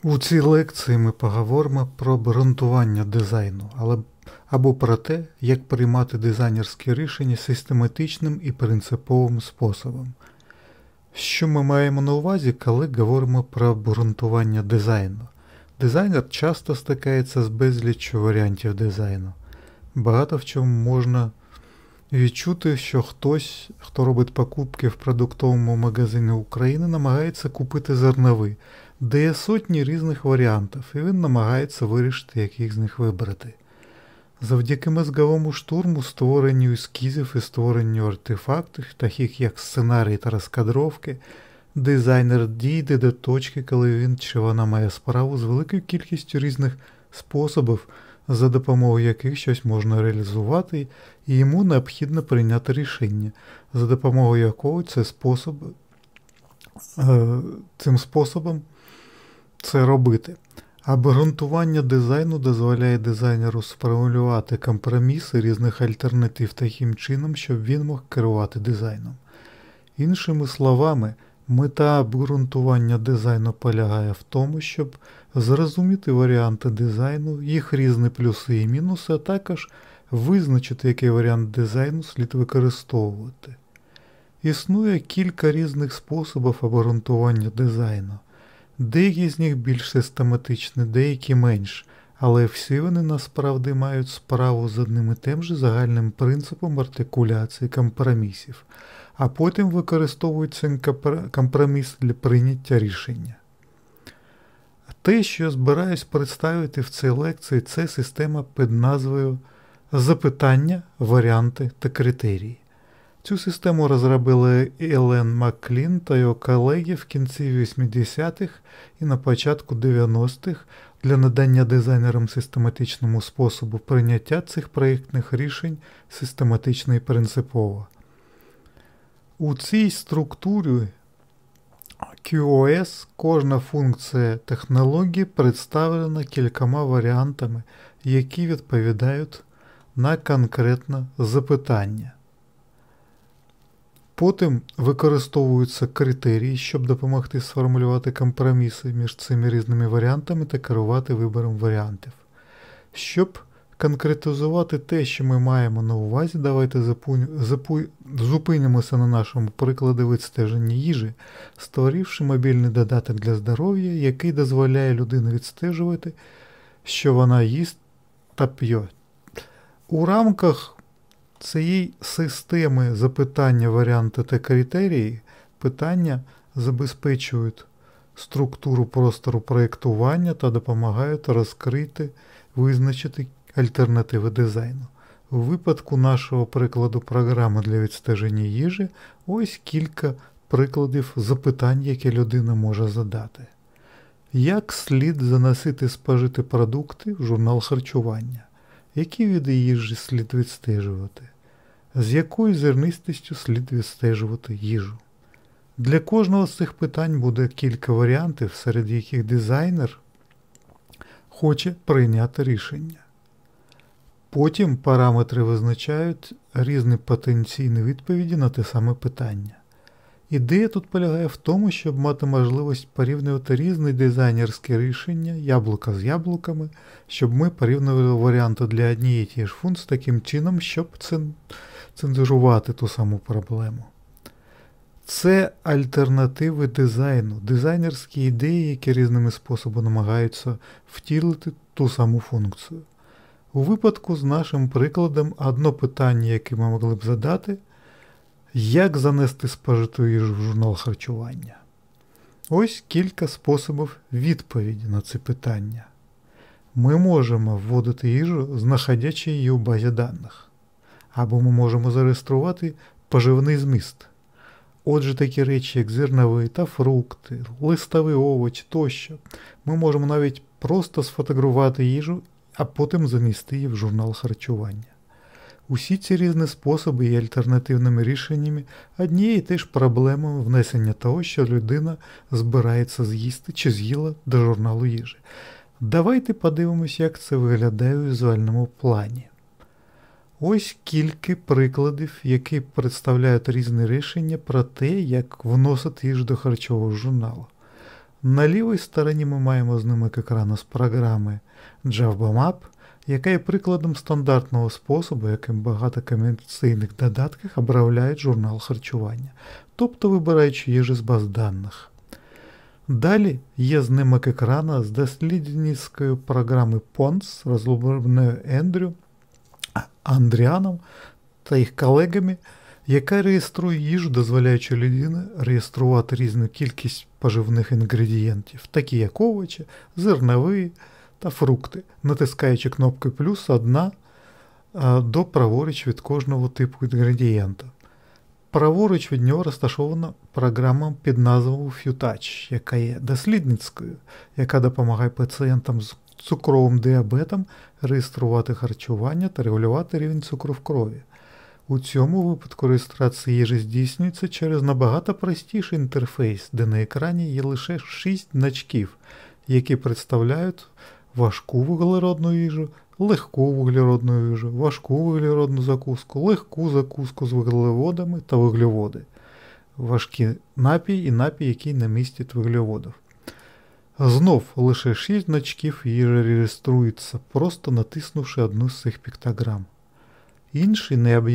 У цій лекції ми поговоримо про обґрунтування дизайну, або про те, як приймати дизайнерські рішення систематичним і принциповим способом. Що ми маємо на увазі, коли говоримо про обґрунтування дизайну? Дизайнер часто стикається з безліччю варіантів дизайну. Багато в чому можна відчути, що хтось, хто робить покупки в продуктовому магазині України, намагається купити зерновий, де є сотні різних варіантів, і він намагається вирішити, яких з них вибрати. Завдяки мозговому штурму, створенню ескізів і створенню артефактів, таких як сценарій та розкадровки, дизайнер дійде до точки, коли він чи вона має справу з великою кількістю різних способів, за допомогою яких щось можна реалізувати, і йому необхідно прийняти рішення, за допомогою якого цим способом це робити. Обґрунтування дизайну дозволяє дизайнеру сформулювати компроміси різних альтернатив таким чином, щоб він мог керувати дизайном. Іншими словами, мета обґрунтування дизайну полягає в тому, щоб зрозуміти варіанти дизайну, їх різні плюси і мінуси, а також визначити, який варіант дизайну слід використовувати. Існує кілька різних способів обґрунтування дизайну. Деякі з них більш систематичні, деякі менш, але всі вони насправді мають справу з одним і тим же загальним принципом артикуляції компромісів, а потім використовують цей компроміс для прийняття рішення. Те, що я збираюсь представити в цій лекції, це система під назвою «Запитання, варіанти та критерії». Цю систему розробили Елен Макклін та його колеги в кінці 80-х і на початку 90-х для надання дизайнерам систематичному способу прийняття цих проєктних рішень систематично і принципово. У цій структурі QoS кожна функція технології представлена кількома варіантами, які відповідають на конкретне запитання. Потім використовуються критерії, щоб допомогти сформулювати компроміси між цими різними варіантами та керувати вибором варіантів. Щоб конкретизувати те, що ми маємо на увазі, давайте зупинимося на нашому прикладі відстеження їжі, створивши мобільний додаток для здоров'я, який дозволяє людині відстежувати, що вона їсть та п'є. У рамках цієї системи запитання, варіанти та критерії питання забезпечують структуру простору проєктування та допомагають розкрити, визначити альтернативи дизайну. У випадку нашого прикладу програми для відстеження їжі ось кілька прикладів запитань, які людина може задати. Як слід заносити спожиті продукти в журнал харчування? Які види їжі слід відстежувати? З якою зернистістю слід відстежувати їжу? Для кожного з цих питань буде кілька варіантів, серед яких дизайнер хоче прийняти рішення. Потім параметри визначають різні потенційні відповіді на те саме питання. Ідея тут полягає в тому, щоб мати можливість порівнювати різні дизайнерські рішення, яблука з яблуками, щоб ми порівнювали варіанти для однієї тієї ж функції таким чином, щоб цензурувати ту саму проблему. Це альтернативи дизайну, дизайнерські ідеї, які різними способами намагаються втілити ту саму функцію. У випадку з нашим прикладом одне питання, яке ми могли б задати – як занести спожиту їжу в журнал харчування? Ось кілька способів відповіді на це питання. Ми можемо вводити їжу, знаходячи її у базі даних. Або ми можемо зареєструвати поживний зміст. Отже, такі речі, як зернові та фрукти, листові овочі тощо. Ми можемо навіть просто сфотографувати їжу, а потім занести її в журнал харчування. Усі ці різні способи є альтернативними рішеннями однієї і теж проблеми внесення того, що людина збирається з'їсти чи з'їла до журналу їжі. Давайте подивимось, як це виглядає у візуальному плані. Ось кілька прикладів, які представляють різні рішення про те, як вносити їжу до харчового журналу. На лівій стороні ми маємо знімок екрану з програми JavaMap, яка є прикладом стандартного способу, яким багато комерційних додатків обробляють журнал харчування, тобто вибираючи їжу з баз даних. Далі є знімок екрану з дослідницької програми PONS, розробленою Андріаном та їх колегами, яка реєструє їжу, дозволяючи людині реєструвати різну кількість поживних інгредієнтів, такі як овочі, зернові та фрукти, натискаючи кнопку плюс одна до праворуч від кожного типу інгредієнта. Праворуч від нього розташована програма під назвою FewTouch, яка є дослідницькою, яка допомагає пацієнтам з цукровим діабетом реєструвати харчування та регулювати рівень цукру в крові. У цьому випадку реєстрація їжі здійснюється через набагато простіший інтерфейс, де на екрані є лише 6 значків, які представляють важку вуглеродну їжу, легку вуглеродну їжу, важку вуглеродну закуску, легку закуску з вуглеводами та вуглеводи, важкий напій і напій, який не містить вуглеводів. Знов лише 6 значків їжі реєструються, просто натиснувши одну з цих піктограм. Інший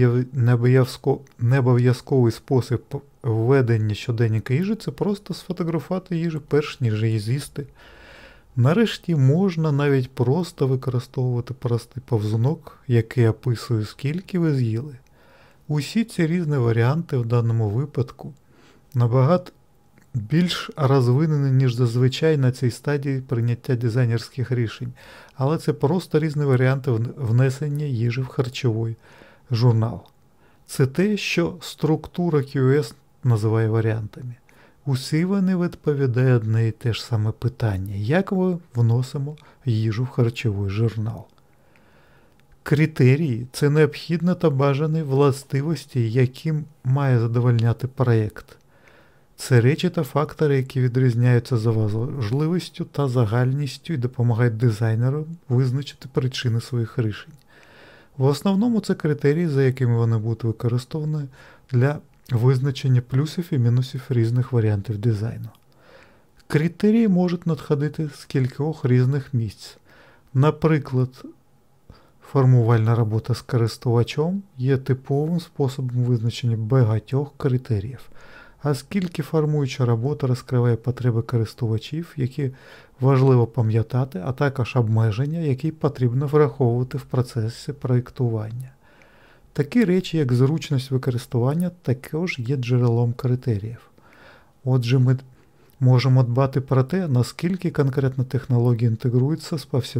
необов'язковий спосіб введення щоденника їжі – це просто сфотографувати їжу перш ніж її з'їсти. Нарешті можна навіть просто використовувати простий повзунок, який описує, скільки ви з'їли. Усі ці різні варіанти в даному випадку набагато більш розвинені, ніж зазвичай на цій стадії прийняття дизайнерських рішень, але це просто різні варіанти внесення їжі в харчовий журнал. Це те, що структура QS називає варіантами. Усі вони відповідають одне і те ж саме питання, як ми вносимо їжу в харчовий журнал. Критерії – це необхідні та бажані властивості, яким має задовольняти проєкт. Це речі та фактори, які відрізняються за важливістю та загальністю і допомагають дизайнерам визначити причини своїх рішень. В основному це критерії, за якими вони будуть використовані для визначення плюсів і мінусів різних варіантів дизайну. Критерії можуть надходити з кількох різних місць. Наприклад, формувальна робота з користувачем є типовим способом визначення багатьох критеріїв, оскільки формуюча робота розкриває потреби користувачів, які важливо пам'ятати, а також обмеження, які потрібно враховувати в процесі проєктування. Такі речі, як зручність використання, також є джерелом критеріїв. Отже, ми можемо дбати про те, наскільки конкретна технологія інтегрується з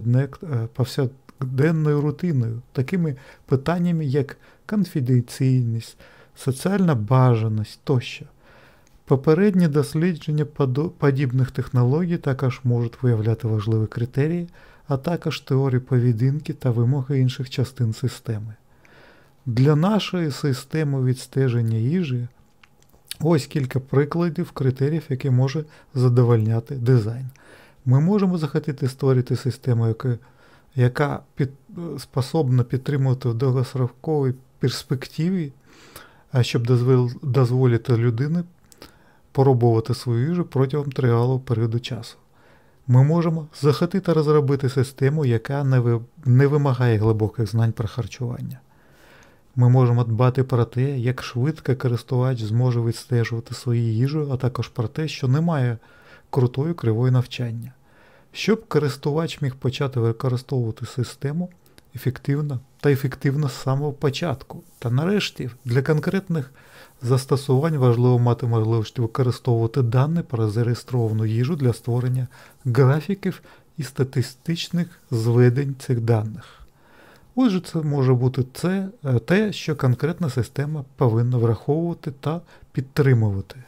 повсякденною рутиною, такими питаннями, як конфіденційність, соціальна бажаність тощо. Попередні дослідження подібних технологій також можуть виявляти важливі критерії, а також теорії поведінки та вимоги інших частин системи. Для нашої системи відстеження їжі ось кілька прикладів критеріїв, які може задовольняти дизайн. Ми можемо захотіти створити систему, яка способна підтримувати в довгостроковій перспективі, щоб дозволити людині пробувати свою їжу протягом тривалого періоду часу. Ми можемо захотіти розробити систему, яка не вимагає глибоких знань про харчування. Ми можемо дбати про те, як швидко користувач зможе відстежувати свою їжу, а також про те, що немає крутої кривої навчання. Щоб користувач міг почати використовувати систему ефективно з самого початку. Та нарешті, для конкретних застосувань важливо мати можливість використовувати дані про зареєстровану їжу для створення графіків і статистичних зведень цих даних. Отже, це може бути те, що конкретна система повинна враховувати та підтримувати.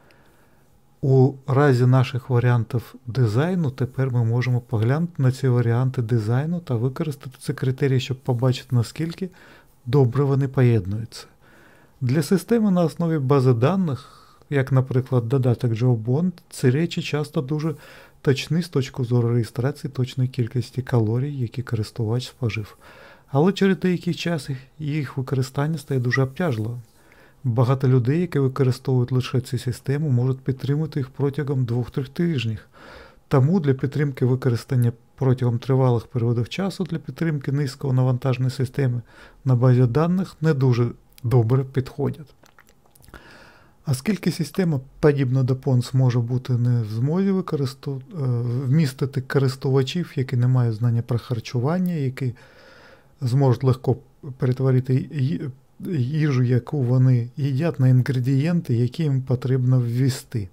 У разі наших варіантів дизайну тепер ми можемо поглянути на ці варіанти дизайну та використати ці критерії, щоб побачити, наскільки добре вони поєднуються. Для системи на основі бази даних, як, наприклад, додаток JavaBond, ці речі часто дуже точні з точки зору реєстрації точної кількості калорій, які користувач спожив. Але через деякий час їх використання стає дуже обтяжливим. Багато людей, які використовують лише цю систему, можуть підтримувати їх протягом 2-3 тижнів. Тому для підтримки використання протягом тривалих періодів часу для підтримки низьконавантаженої системи на базі даних не дуже добре підходять. Оскільки система, подібна до PONS, може бути не в змозі вмістити користувачів, які не мають знання про харчування, які зможуть легко перетворити їжу, яку вони їдять, на інгредієнти, які їм потрібно ввести.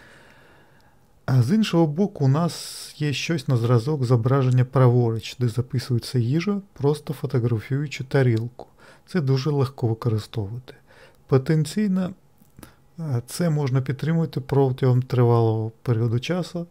А з іншого боку, у нас є щось на зразок зображення праворуч, де записується їжа, просто фотографуючи тарілку. Це дуже легко використовувати. Потенційно це можна підтримувати протягом тривалого періоду часу,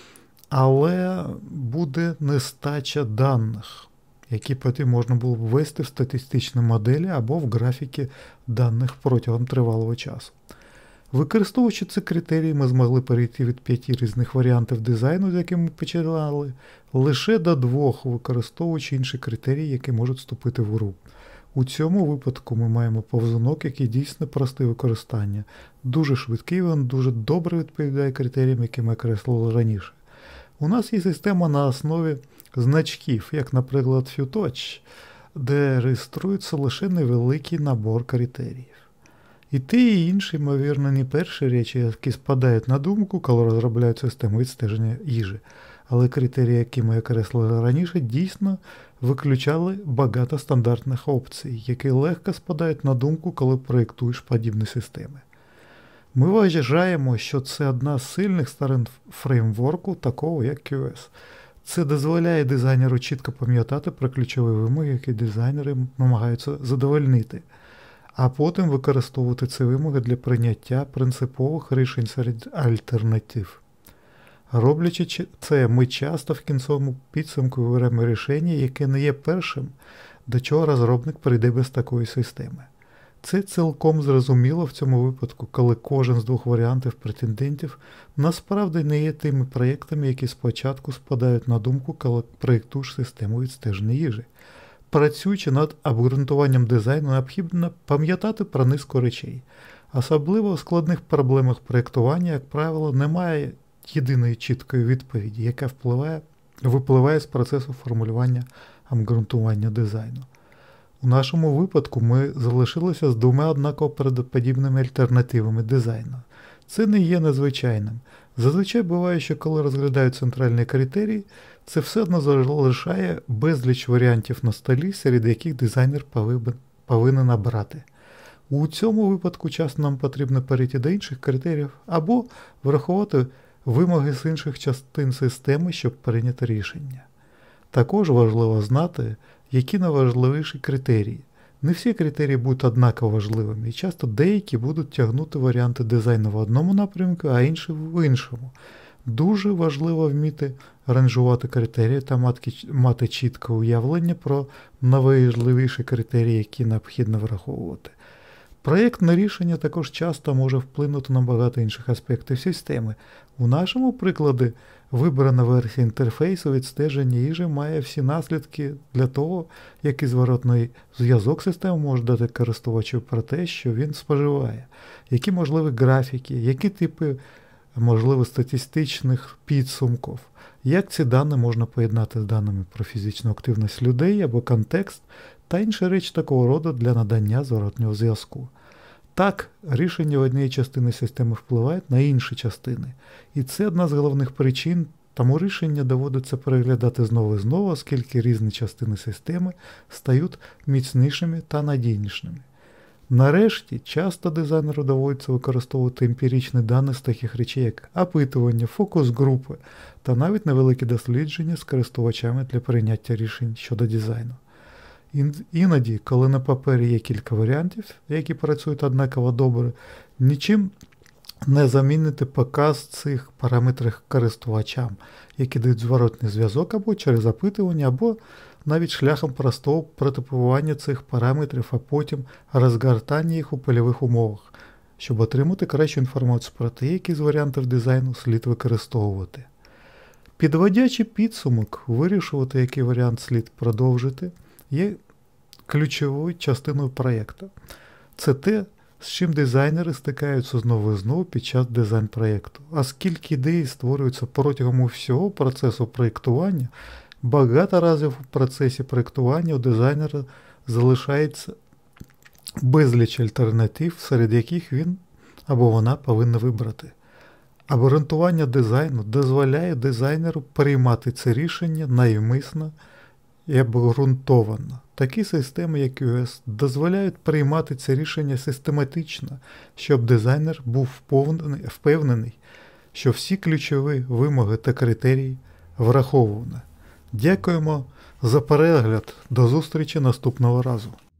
але буде нестача даних, які потім можна було б ввести в статистичні моделі або в графіки даних протягом тривалого часу. Використовуючи ці критерії, ми змогли перейти від 5 різних варіантів дизайну, з якими ми починали, лише до 2, використовуючи інші критерії, які можуть вступити в гру. У цьому випадку ми маємо повзунок, який дійсно простий використання. Дуже швидкий, він дуже добре відповідає критеріям, які ми окреслили раніше. У нас є система на основі значків, як, наприклад, FewTouch, де реєструється лише невеликий набор критеріїв. І ті, і інші, ймовірно, не перші речі, які спадають на думку, коли розробляють систему відстеження їжі. Але критерії, які ми окреслили раніше, дійсно виключали багато стандартних опцій, які легко спадають на думку, коли проєктуєш подібні системи. Ми вважаємо, що це одна з сильних сторон фреймворку, такого як QS. Це дозволяє дизайнеру чітко пам'ятати про ключові вимоги, які дизайнери намагаються задовольнити, а потім використовувати ці вимоги для прийняття принципових рішень серед альтернатив. Роблячи це, ми часто в кінцевому підсумку виберемо рішення, яке не є першим, до чого розробник прийде без такої системи. Це цілком зрозуміло в цьому випадку, коли кожен з 2 варіантів претендентів насправді не є тими проєктами, які спочатку спадають на думку, коли проєктуєш систему відстеження їжі. Працюючи над обґрунтуванням дизайну, необхідно пам'ятати про низку речей. Особливо у складних проблемах проєктування, як правило, немає єдиної чіткої відповіді, яка випливає з процесу формулювання обґрунтування дизайну. У нашому випадку ми залишилися з 2 однаково правдоподібними альтернативами дизайну. Це не є незвичайним. Зазвичай буває, що коли розглядають центральні критерії, це все одно залишає безліч варіантів на столі, серед яких дизайнер повинен обрати. У цьому випадку часто нам потрібно перейти до інших критеріїв або врахувати вимоги з інших частин системи, щоб прийняти рішення. Також важливо знати, які найважливіші критерії. Не всі критерії будуть однаково важливими, і часто деякі будуть тягнути варіанти дизайну в одному напрямку, а інші в іншому. Дуже важливо вміти ранжувати критерії та мати чітке уявлення про найважливіші критерії, які необхідно враховувати. Проєктне рішення також часто може вплинути на багато інших аспектів системи. У нашому прикладі вибрана версія інтерфейсу відстеження їжі має всі наслідки для того, який зворотний зв'язок системи може дати користувачу про те, що він споживає, які можливі графіки, які типи можливих статистичних підсумків, як ці дані можна поєднати з даними про фізичну активність людей або контекст та інші речі такого роду для надання зворотнього зв'язку. Так, рішення в однієї частини системи впливають на інші частини. І це одна з головних причин, тому рішення доводиться переглядати знову і знову, оскільки різні частини системи стають міцнішими та надійнішими. Нарешті, часто дизайнеру доводиться використовувати емпіричні дані з таких речей, як опитування, фокус-групи та навіть невеликі дослідження з користувачами для прийняття рішень щодо дизайну. Іноді, коли на папері є кілька варіантів, які працюють однаково добре, нічим не замінити показ цих параметрів користувачам, які дають зворотний зв'язок або через опитування, або навіть шляхом простого прототипування цих параметрів, а потім розгортання їх у польових умовах, щоб отримати кращу інформацію про те, які з варіантів дизайну слід використовувати. Підводячи підсумок, вирішувати, який варіант слід продовжити, є ключовою частиною проєкту. Це те, з чим дизайнери стикаються знову і знову під час дизайн-проєкту. А скільки ідей створюється протягом всього процесу проєктування, багато разів у процесі проєктування у дизайнера залишається безліч альтернатив, серед яких він або вона повинна вибрати. Обґрунтування дизайну дозволяє дизайнеру приймати це рішення навмисно і обґрунтовано. Такі системи, як UX, дозволяють приймати це рішення систематично, щоб дизайнер був впевнений, що всі ключові вимоги та критерії враховано. Дякуємо за перегляд. До зустрічі наступного разу.